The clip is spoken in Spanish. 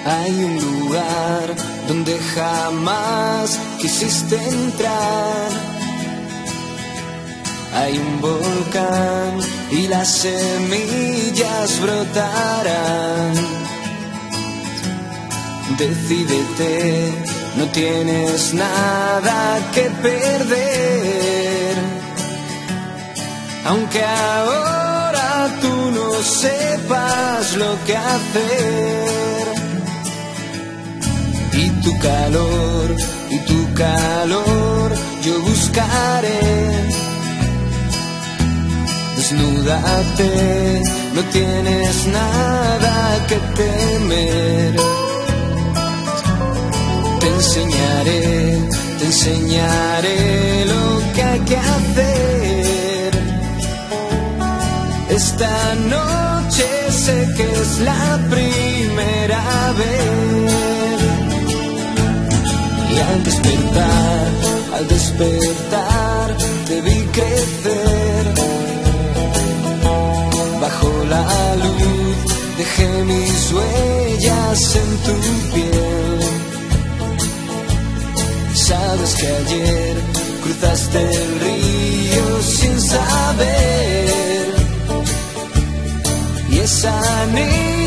Hay un lugar donde jamás quisiste entrar. Hay un volcán y las semillas brotarán. Decídete, no tienes nada que perder. Aunque ahora tú no sepas lo que hacer. Y tu calor yo buscaré. Desnúdate, no tienes nada que temer. Te enseñaré lo que hay que hacer. Esta noche sé que es la primera vez. Y al despertar, te vi crecer. Bajo la luz dejé mis huellas en tu piel. Sabes que ayer cruzaste el río sin saber. Y esa niña